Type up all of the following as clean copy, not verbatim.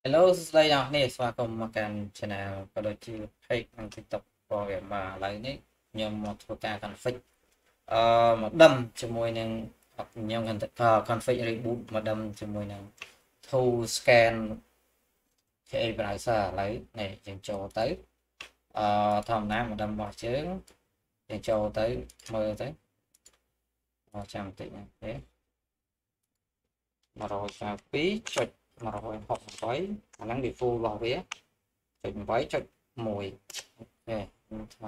Hello ស្ដីអ្នកនេះស្វាគមន៍មកកាន់ channel ក៏ដូចជា page និង TikTok របស់វាបាទឥឡូវនេះខ្ញុំមកធ្វើការ config មកដឹមជាមួយនឹងខ្ញុំ config reboot មកដឹមជាមួយនឹង tool scan KA browser ឥឡូវនេះយើងចូលទៅធម្មតាមកដឹមរបស់ជើងយើងចូលទៅមើលទៅចាំបន្តិចណាទេ192.168អាហ្នឹង default របស់វា0.8.1អូខេខ្ញុំថ្ម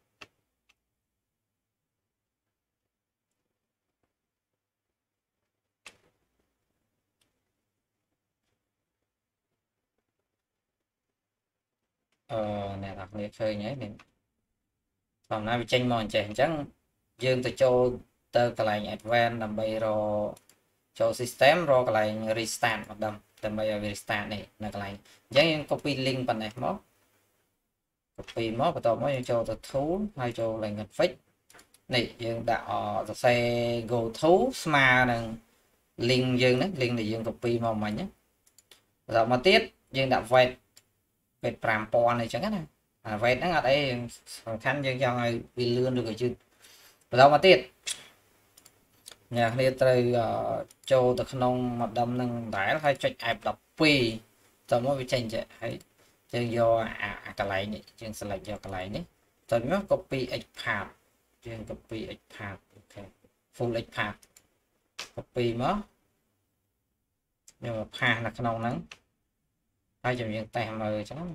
អ្នកនរគ្នាឃើញហើយនេះតាមណាវាចេញមកអញ្ចឹងយើងទៅចូលទៅកន្លែង advanced ដើម្បីរកចូល system រកកន្លែង restart មកដើម្បីឲ្យវា restart នេះនៅកន្លែងអញ្ចឹងយើង copy link ប៉ុណ្ណេះមក copy មកបន្ទាប់មកយើងចូលទៅ tool ហើយចូលកន្លែង config នេះយើងដាក់សរសេរ go to ស្មើនឹង link យើងហ្នឹង link ដែលយើង copy មកមិញណាបន្តមកទៀតយើងដាក់ weight 5000អីចឹងណាអា weight ហ្នឹងអត់អីសំខាន់យើងចង់ឲ្យវាលឿនឬក៏យឺតបន្តមកទៀតអ្នកគ្នាត្រូវចូលទៅក្នុង modem ហ្នឹងដែរហើយចុច F12 តោះមកវាចេញចេះហើយយើងយកអាកន្លែងនេះយើង select យកកន្លែងនេះតោះមក copy export យើង copy export អូខេ full export copy មកយកមកផាសនៅក្នុងហ្នឹងហើយចាំយើងតេស្តមើលអញ្ចឹង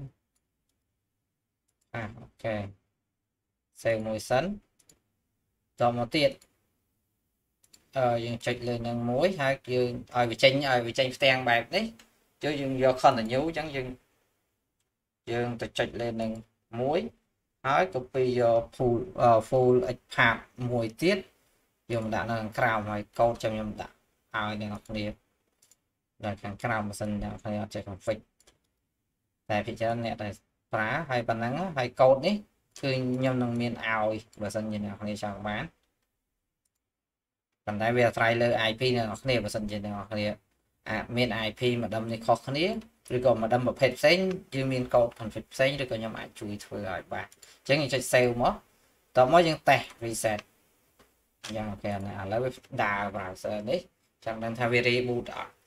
អូខេ save មួយសិនតមកទៀតយើងចុចលើនឹងមួយហើយយើងឲ្យវាចេញផ្ទាំងបែបនេះយើងយក continue អញ្ចឹងយើងទៅចុចលើនឹងមួយហើយ copy យក full export មួយទៀតយកមកដាក់នៅខាងក្រោមហើយកូដចាំខ្ញុំដាក់ឲ្យអ្នកនរគ្នានៅខាងក្រោមម៉ាស៊ីនអ្នកនរគ្នាអត់ចេះ config តែពិចារណាអ្នកដែលប្រើហើយប៉ុណ្ណឹងហើយកូដនេះគឺខ្ញុំនឹងមានឲ្យបើសិនជាអ្នកនរគ្នាចង់បានប៉ុន្តែវាអាស្រ័យលើ IP អ្នកនរគ្នាបើសិនជាអ្នកនរគ្នាមាន IP ម្ដុំនេះខុសគ្នាឬក៏ម្ដុំប្រភេទផ្សេងយើងមានកូដ config ផ្សេងឬក៏ខ្ញុំអាចជួយធ្វើឲ្យបានអញ្ចឹងយើងចុច save មកតោះមកយើងតេស្ត reset យ៉ាងអូខេណាឥឡូវវាដើរ browser នេះចង់ដឹងថាវា reboot អត់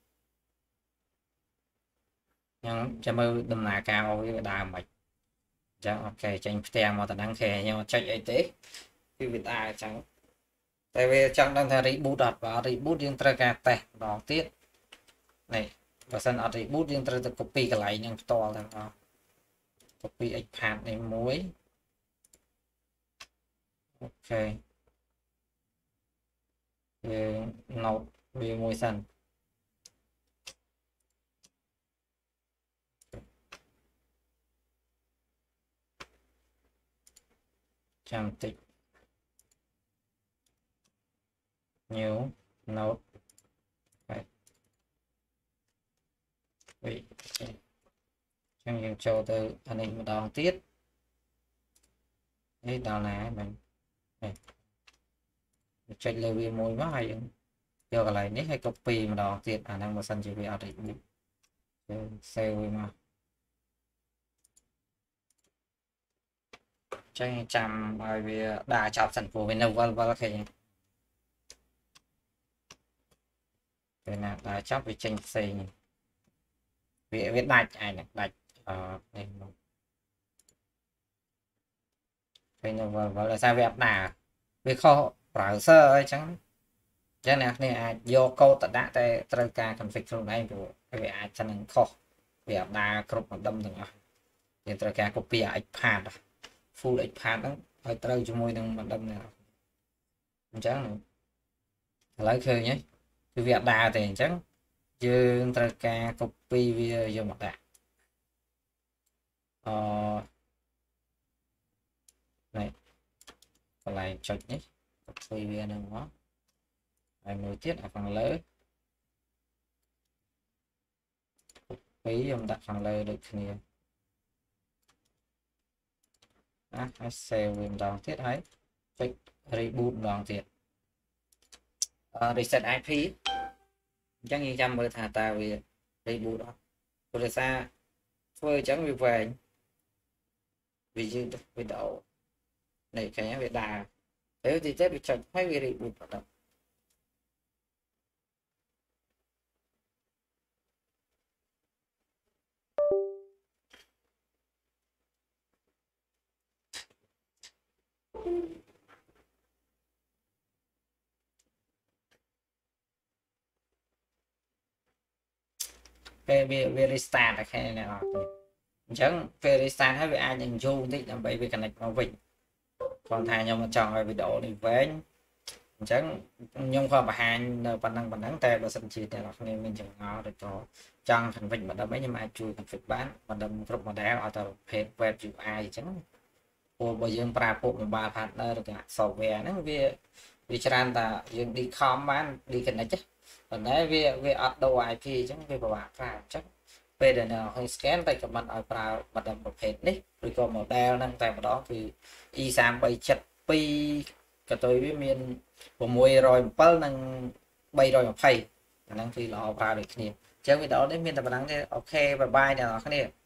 ខ្ញុំចាំមើលដំណើរការរបស់វាដើរមិនអញ្ចឹងអូខេចេញផ្ទាំងមកតំណឹងគេខ្ញុំចុចអីទេគឺវាដើរអញ្ចឹងតែវាចង់ដឹងថា reboot អត់បើ reboot យើងត្រូវការតេស្តម្ដងទៀតនេះបើសិនអត់ reboot យើងត្រូវទៅ copy កន្លែងហ្នឹងផ្ទាល់ទាំងអស់ copy export នេះមួយអូខេយើង note វាមួយសិនចាំបន្តិច new note ចឹងយើងចូលទៅអានេះម្ដងទៀតនេះដល់ណាហ្នឹងចុចលើវាមួយមកហើយយើងយកកន្លែងនេះហើយ copy ម្ដងទៀតអាហ្នឹងបើសិនជាវាអត់ reboot យើង save វាមកចឹងចាំឲ្យវាដាក់ចប់សិនព្រោះវានៅវល់ឃើញពេលណាដាក់ចប់វាចេញផ្សេងវាដាច់ឯងដាច់នេះមកពេលនៅវល់ដោយសារវាអត់ដើរវាខុស browser អីចឹងចឹងអ្នកគ្នាអាចយកកូដទៅដាក់តែត្រូវការ config ខ្លួនឯងព្រោះវាអាចចឹងនឹងខុសវាអត់ដើរគ្រប់ម្ដុំទាំងអស់យើងត្រូវការ copy export full export ហ្នឹងឲ្យត្រូវជាមួយនឹងម្ដុំនេះអញ្ចឹងឥឡូវឃើញហើយគឺវាអត់ដើរទេអញ្ចឹងយើងត្រូវការ copy វាយកមកដាក់នេះកន្លែងចុចនេះ copy វានឹងមកហើយមួយទៀតខាងលើcopy ខ្ញុំដាក់ខាងលើដូចគ្នាហើយ save វាម្ដងទៀតហើយចុច reboot ម្ដងទៀតreset IP អញ្ចឹងយើងចាំមើលថាតើវា reboot អត់ rồi xa phơi trắng vì về vì dư vì đậu này cái về đà thế thì chết bị chật hay vì bị hoạt động về restart là cái này là chẳng về restart hay về ai nhận vô thì làm vậy về cái này nó vịnh còn thà nhau mà chọn về độ thì về chẳng nhưng không phải hai phần năng tè và sân chi thì là nên mình chẳng ngó được cho chân thành vịnh mà đâm mấy nhưng mà chui thành vịnh bán mà đâm rộng mà đá ở tàu phê web chịu ai chẳng ô bây giờ pra bộ một ba partner được software nó vì cho ta dương đi com bán đi cái này chứ còn đấy vì ở đâu IP chẳng vì bà ra chắc về để nào hơi scan tay của mình ở pra mà đâm một hết đấy rồi còn một đeo năng tại đó thì y sam bay chặt pi cái tôi với miền của mùi rồi bao năng bay rồi một phay năng thì là pra được nhiều chứ vì đó đến miền tập năng thì ok và bài này nó cái này